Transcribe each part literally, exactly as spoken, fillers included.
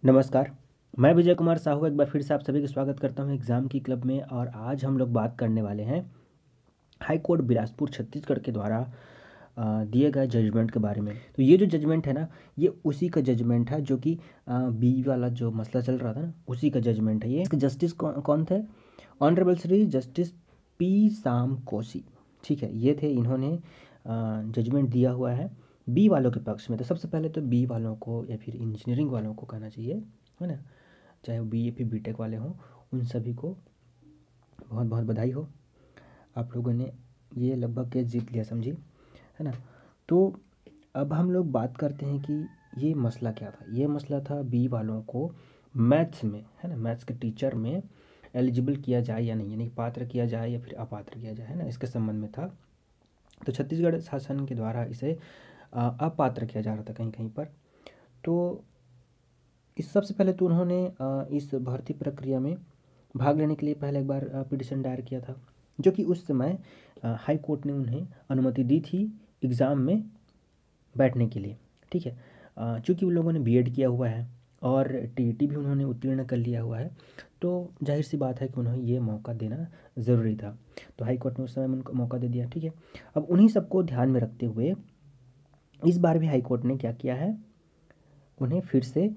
नमस्कार, मैं विजय कुमार साहू एक बार फिर से आप सभी का स्वागत करता हूं एग्ज़ाम की क्लब में। और आज हम लोग बात करने वाले हैं हाई कोर्ट बिलासपुर छत्तीसगढ़ के द्वारा अ, दिए गए जजमेंट के बारे में। तो ये जो जजमेंट है ना, ये उसी का जजमेंट है जो कि बी वाला जो मसला चल रहा था ना, उसी का जजमेंट है ये। इसके जस्टिस कौन कौन थे? ऑनरेबल श्री जस्टिस पी साम कोसी, ठीक है, ये थे। इन्होंने जजमेंट दिया हुआ है बी वालों के पक्ष में। तो सबसे पहले तो बी वालों को या फिर इंजीनियरिंग वालों को कहना चाहिए, है ना, चाहे वो बी या फिर बीटेक वाले हों, उन सभी को बहुत बहुत बधाई हो। आप लोगों ने ये लगभग केस जीत लिया, समझिए, है ना। तो अब हम लोग बात करते हैं कि ये मसला क्या था। ये मसला था बी वालों को मैथ्स में, है ना, मैथ्स के टीचर में एलिजिबल किया जाए या नहीं, यानी पात्र किया जाए या फिर अपात्र किया जाए, है ना, इसके संबंध में था। तो छत्तीसगढ़ शासन के द्वारा इसे अपात्र किया जा रहा था कहीं कहीं पर। तो इस सबसे पहले तो उन्होंने इस भर्ती प्रक्रिया में भाग लेने के लिए पहले एक बार पिटिशन दायर किया था, जो कि उस समय हाई कोर्ट ने उन्हें अनुमति दी थी एग्ज़ाम में बैठने के लिए, ठीक है। चूँकि उन लोगों ने बीएड किया हुआ है और टीईटी भी उन्होंने उत्तीर्ण कर लिया हुआ है, तो जाहिर सी बात है कि उन्हें ये मौका देना ज़रूरी था। तो हाई कोर्ट ने उस समय उनको मौका दे दिया, ठीक है। अब उन्हीं सबको ध्यान में रखते हुए इस बार भी हाई कोर्ट ने क्या किया है, उन्हें फिर से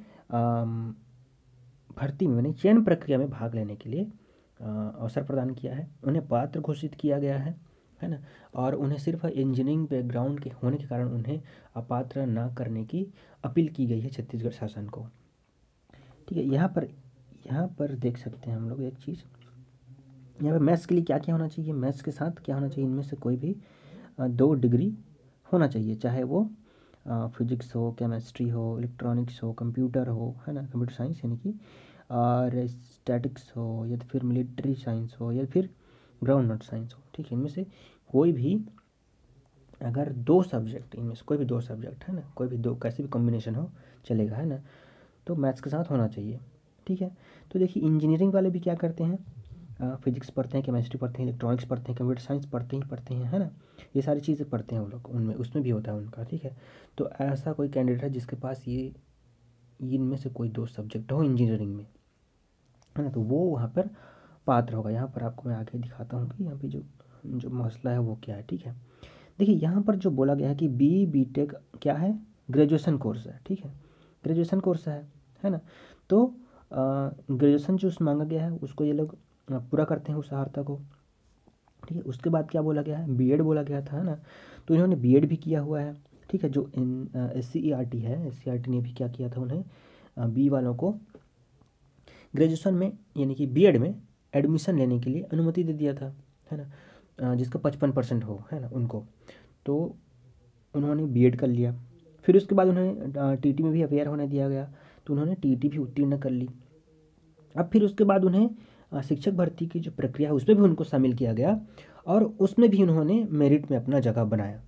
भर्ती में यानी चयन प्रक्रिया में भाग लेने के लिए अवसर प्रदान किया है। उन्हें पात्र घोषित किया गया है, है ना, और उन्हें सिर्फ इंजीनियरिंग बैकग्राउंड के होने के कारण उन्हें अपात्र ना करने की अपील की गई है छत्तीसगढ़ शासन को, ठीक है। यहाँ पर यहाँ पर देख सकते हैं हम लोग एक चीज़, यहाँ पर मैथ्स के लिए क्या क्या होना चाहिए, मैथ्स के साथ क्या होना चाहिए, इनमें से कोई भी दो डिग्री होना चाहिए, चाहे वो फिजिक्स हो, केमिस्ट्री हो, इलेक्ट्रॉनिक्स हो, कंप्यूटर हो, है ना, कंप्यूटर साइंस यानी कि, और स्टैटिक्स हो, या तो फिर मिलिट्री साइंस हो, या फिर ग्राउंड नट साइंस हो, ठीक है। इनमें से कोई भी अगर दो सब्जेक्ट, इनमें से कोई भी दो सब्जेक्ट, है ना, कोई भी दो कैसे भी कॉम्बिनेशन हो चलेगा, है ना, तो मैथ्स के साथ होना चाहिए, ठीक है। तो देखिए इंजीनियरिंग वाले भी क्या करते हैं, फिजिक्स पढ़ते हैं, केमिस्ट्री पढ़ते हैं, इलेक्ट्रॉनिक्स पढ़ते हैं, कंप्यूटर साइंस पढ़ते ही पढ़ते हैं, है ना, ये सारी चीज़ें पढ़ते हैं वो लोग, उनमें उसमें भी होता है उनका, ठीक है। तो ऐसा कोई कैंडिडेट है जिसके पास ये इनमें से कोई दो सब्जेक्ट हो इंजीनियरिंग में, है ना, तो वो वहाँ पर पात्र होगा। यहाँ पर आपको मैं आगे दिखाता हूँ कि यहाँ पे जो जो मसला है वो क्या है, ठीक है। देखिए यहाँ पर जो बोला गया है कि बी बी टेक क्या है, ग्रेजुएशन कोर्स है, ठीक है, ग्रेजुएशन कोर्स है है ना। तो ग्रेजुएशन जो मांगा गया है उसको ये लोग पूरा करते हैं उस अर्हता को, ठीक है। उसके बाद क्या बोला गया है, बीएड बोला गया था, है ना, तो इन्होंने बीएड भी किया हुआ है, ठीक है। जो इन S C E R T है, एस सी आर टी ने भी क्या किया था, उन्हें बी वालों को ग्रेजुएशन में यानी कि बीएड में एडमिशन लेने के लिए अनुमति दे दिया था, है ना, जिसका पचपन परसेंट हो, है ना, उनको। तो उन्होंने बीएड कर लिया, फिर उसके बाद उन्हें टीटी में भी अवेयर होने दिया गया, तो उन्होंने टीटी भी उत्तीर्ण कर ली। अब फिर उसके बाद उन्हें शिक्षक भर्ती की जो प्रक्रिया है उसमें भी उनको शामिल किया गया और उसमें भी उन्होंने मेरिट में अपना जगह बनाया।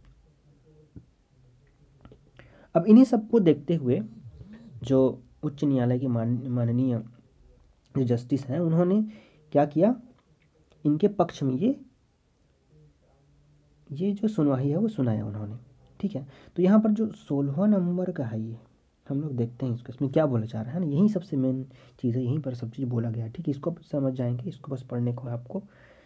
अब इन्हीं सबको देखते हुए जो उच्च न्यायालय के मान माननीय जो जस्टिस हैं उन्होंने क्या किया, इनके पक्ष में ये ये जो सुनवाई है वो सुनाया उन्होंने, ठीक है। तो यहाँ पर जो सोलहवां नंबर का है ये हम लोग देखते हैं इसको, इसमें क्या बोला जा रहा है ना, यही सबसे मेन चीज़ है, यहीं पर सब चीज़ बोला गया है, ठीक है। इसको समझ जाएंगे, इसको बस पढ़ने को आपको,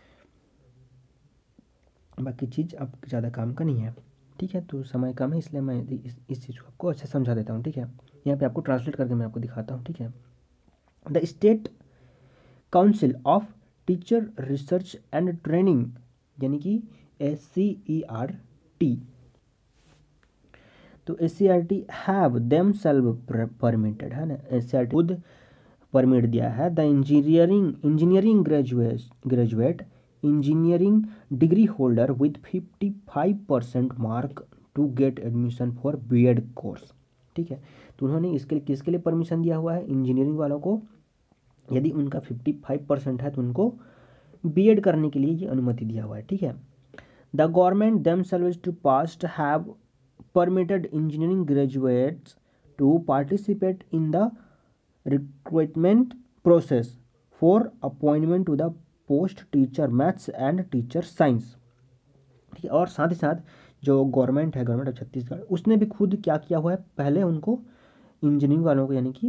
बाकी चीज़ आपको ज़्यादा काम का नहीं है, ठीक है। तो समय कम है इसलिए मैं इस इस चीज़ को आपको अच्छे समझा देता हूँ, ठीक है। यहाँ पे आपको ट्रांसलेट करके मैं आपको दिखाता हूँ, ठीक है। The state council of teacher research and training यानी कि S C E R T, तो S C R T have themselves permitted, है ना, एस सी आर टी खुद परमिट दिया है the engineering engineering graduate graduate engineering degree holder with fifty five percent mark to get admission for B Ed course, ठीक है। तो उन्होंने इसके लिए किसके लिए परमिशन दिया हुआ है, इंजीनियरिंग वालों को, यदि उनका फिफ्टी फाइव परसेंट है तो उनको बीएड करने के लिए ये अनुमति दिया हुआ है, ठीक है। The government themselves to past have permitted engineering graduates to participate in the recruitment process for appointment to the post teacher maths and teacher science, ठीक है। और साथ ही साथ जो गवर्नमेंट है, गवर्नमेंट ऑफ छत्तीसगढ़, उसने भी खुद क्या किया हुआ है, पहले उनको इंजीनियरिंग वालों को यानी कि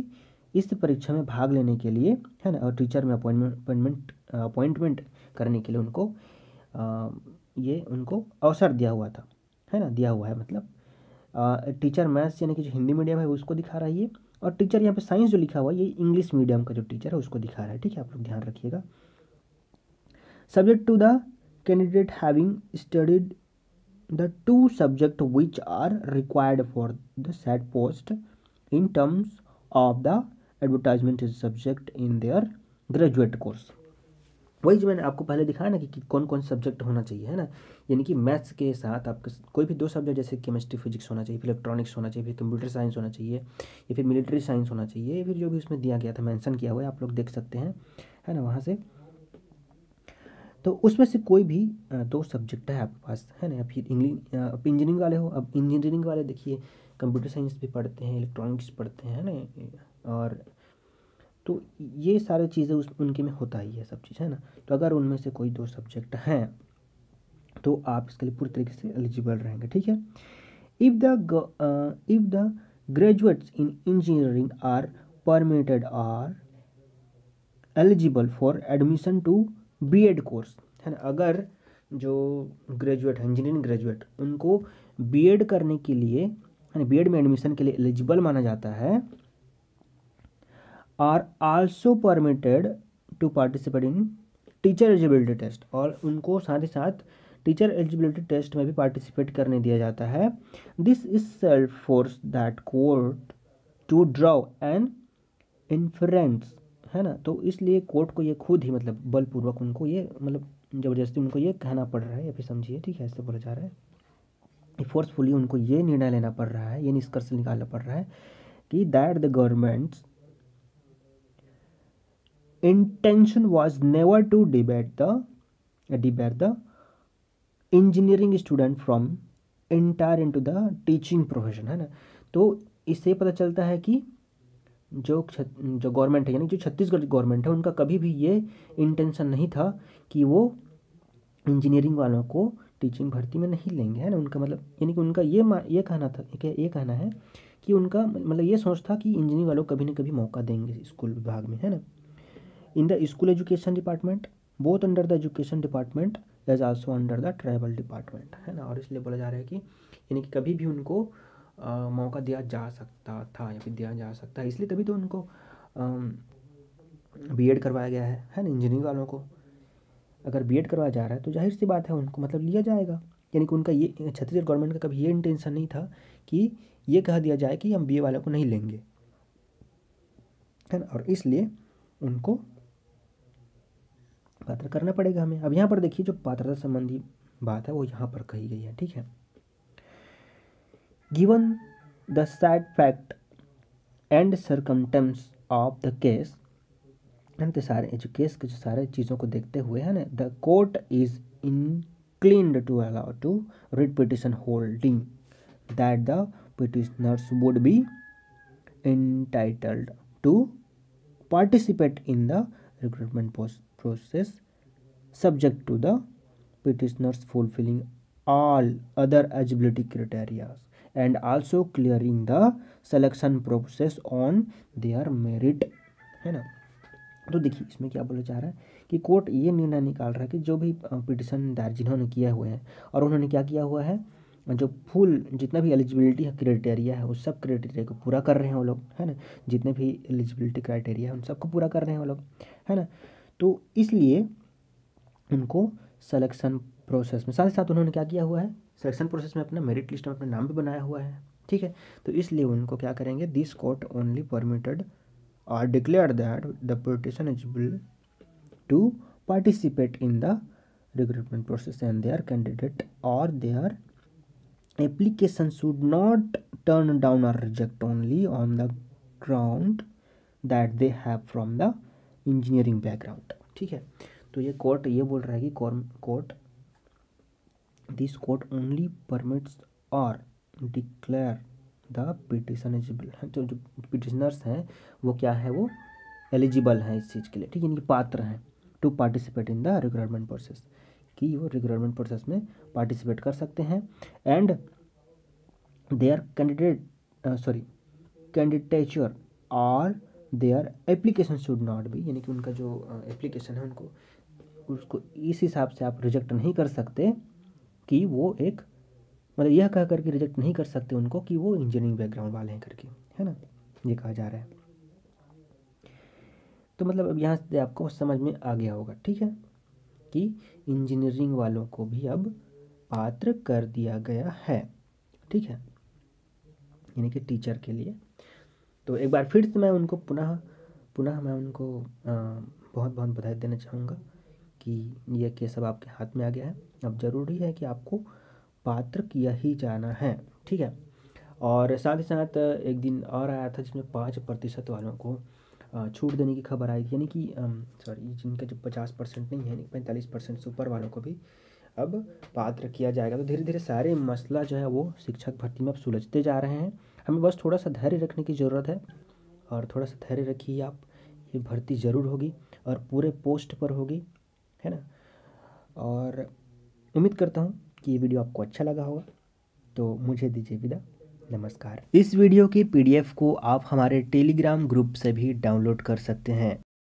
इस परीक्षा में भाग लेने के लिए, है ना, और टीचर में अपॉइंटमेंट अपॉइंटमेंट अपॉइंटमेंट करने के लिए उनको आ, ये उनको अवसर दिया हुआ था, है ना, दिया हुआ है। मतलब टीचर मैथ्स यानी कि जो हिंदी मीडियम है उसको दिखा रहा है ये, और टीचर यहाँ पे साइंस जो लिखा हुआ है ये इंग्लिश मीडियम का जो टीचर है उसको दिखा रहा है। ठीक है, आप लोग ध्यान रखिएगा। Subject to the candidate having studied the two subject which are required for the said post in terms of the advertisement is subject in their graduate course। वही जो मैंने आपको पहले दिखाया ना कि, कि कौन कौन सब्जेक्ट होना चाहिए, है ना, यानी कि मैथ्स के साथ आपके कोई भी दो सब्जेक्ट जैसे केमिस्ट्री फिजिक्स होना चाहिए, फिर इलेक्ट्रॉनिक्स होना चाहिए, फिर कंप्यूटर साइंस होना चाहिए, या फिर मिलिट्री साइंस होना चाहिए, फिर जो भी उसमें दिया गया था मेंशन किया हुआ है आप लोग देख सकते हैं, है ना, वहाँ से। तो उसमें से कोई भी दो सब्जेक्ट है आपके पास, है ना, फिर इंग्लिश, अब इंजीनियरिंग वाले हो, अब इंजीनियरिंग वाले देखिए कंप्यूटर साइंस भी पढ़ते हैं, इलेक्ट्रॉनिक्स पढ़ते हैं ना, और तो ये सारी चीज़ें उस उनके में होता ही है सब चीज़, है ना। तो अगर उनमें से कोई दो सब्जेक्ट हैं तो आप इसके लिए पूरी तरीके से एलिजिबल रहेंगे। ठीक है। If the if the graduates in engineering are permitted are eligible for admission to B Ed course, है ना, अगर जो ग्रेजुएट है इंजीनियरिंग ग्रेजुएट उनको बी एड करने के लिए, है ना, बी एड में एडमिशन के लिए एलिजिबल माना जाता है, are also permitted to participate in teacher eligibility test, और उनको साथ ही साथ टीचर एलिजिबिलिटी टेस्ट में भी पार्टिसिपेट करने दिया जाता है। This is self force that court to draw an inference, है ना। तो इसलिए कोर्ट को ये खुद ही मतलब बलपूर्वक उनको ये मतलब ज़बरदस्ती उनको ये कहना पड़ रहा है, या फिर समझिए, ठीक है, ऐसे बोला जा रहा है, फोर्सफुली उनको ये निर्णय लेना पड़ रहा है, ये निष्कर्ष निकालना पड़ रहा है कि that the government's intention was never to debate the debate the engineering student from entire into the teaching profession, है ना। तो इससे पता चलता है कि जो जो गवर्नमेंट है यानी जो छत्तीसगढ़ गवर्नमेंट है उनका कभी भी ये इंटेंशन नहीं था कि वो इंजीनियरिंग वालों को टीचिंग भर्ती में नहीं लेंगे, है ना। उनका मतलब यानी कि उनका ये ये कहना था कि ये कहना है कि उनका मतलब ये सोच था कि इंजीनियरिंग वालों को कभी ना कभी मौका देंगे स्कूल विभाग में, है ना। In the school education department both under the education department as also under the tribal department, है ना। और इसलिए बोला जा रहा है कि यानी कि कभी भी उनको आ, मौका दिया जा सकता था या फिर दिया जा सकता है, इसलिए तभी तो उनको बीएड करवाया गया है, है ना। इंजीनियरिंग वालों को अगर बीएड करवाया जा रहा है तो जाहिर सी बात है उनको मतलब लिया जाएगा, यानी कि उनका ये छत्तीसगढ़ गवर्नमेंट का कभी ये इंटेंशन नहीं था कि ये कह दिया जाए कि हम बीए वालों को नहीं लेंगे, है ना। और इसलिए उनको पात्र करना पड़ेगा हमें। अब यहाँ पर देखिए जो पात्रता संबंधी बात है वो यहाँ पर कही गई है, ठीक है। Given the said fact and circumstance of the case, तो सारे जो केस के जो सारे चीज़ों को देखते हुए, है ना, the court is inclined to allow to read petition holding that the petitioners would be entitled to participate in the recruitment process subject to the petitioners fulfilling all other eligibility criteria and also clearing the selection process on their merit, है ना। तो देखिए इसमें क्या बोला जा रहा है कि कोर्ट ये निर्णय निकाल रहा है कि जो भी पिटिशन दायर जिन्होंने किए हुए हैं और उन्होंने क्या किया हुआ है, जो फुल जितना भी एलिजिबिलिटी क्राइटेरिया है उस सब क्राइटेरिया को पूरा कर रहे हैं वो लोग, है ना। जितने भी एलिजिबिलिटी क्राइटेरिया है उन सबको पूरा कर रहे हैं वो लोग, है ना। तो इसलिए उनको सिलेक्शन प्रोसेस में साथ ही साथ उन्होंने क्या किया हुआ है, सिलेक्शन प्रोसेस में अपना मेरिट लिस्ट में अपना नाम भी बनाया हुआ है, ठीक है। तो इसलिए उनको क्या करेंगे, this court only permitted or declare that the petition is eligible to participate in the recruitment process and their candidate or their application should not turn down or reject only on the ground that they have from the engineering background, ठीक है। तो ये court ये बोल रहा है कि court this court only permits और डिक्लेयर द पिटिशन एलिजिबल है, तो जो पिटिशनर्स हैं वो क्या है, वो एलिजिबल हैं इस चीज़ के लिए, ठीक है, इनके पात्र हैं to participate in the recruitment process, कि वो रिक्रूटमेंट प्रोसेस में पार्टिसिपेट कर सकते हैं and their candidate sorry candidature or their application should not be, यानी कि उनका जो एप्लीकेशन है उनको उसको इस हिसाब से आप रिजेक्ट नहीं कर सकते कि वो एक, मतलब यह कह करके रिजेक्ट नहीं कर सकते उनको कि वो इंजीनियरिंग बैकग्राउंड वाले हैं करके, है ना, ये कहा जा रहा है। तो मतलब अब यहाँ से आपको समझ में आ गया होगा, ठीक है, कि इंजीनियरिंग वालों को भी अब पात्र कर दिया गया है, ठीक है, यानी कि टीचर के लिए। तो एक बार फिर से मैं उनको पुनः पुनः मैं उनको आ, बहुत बहुत बधाई देना चाहूँगा कि यह केस अब आपके हाथ में आ गया है। अब ज़रूरी है कि आपको पात्र किया ही जाना है, ठीक है। और साथ ही साथ एक दिन और आया था जिसमें पाँच प्रतिशत वालों को छूट देने की खबर आई थी, यानी कि सॉरी जिनका जो पचास परसेंट नहीं है, यानी पैंतालीस परसेंट से ऊपर वालों को भी अब पात्र किया जाएगा। तो धीरे धीरे सारे मसला जो है वो शिक्षक भर्ती में अब सुलझते जा रहे हैं। हमें बस थोड़ा सा धैर्य रखने की ज़रूरत है, और थोड़ा सा धैर्य रखिए आप, ये भर्ती ज़रूर होगी और पूरे पोस्ट पर होगी, है ना। और उम्मीद करता हूँ कि ये वीडियो आपको अच्छा लगा होगा। तो मुझे दीजिए विदा, नमस्कार। इस वीडियो की पीडीएफ को आप हमारे टेलीग्राम ग्रुप से भी डाउनलोड कर सकते हैं।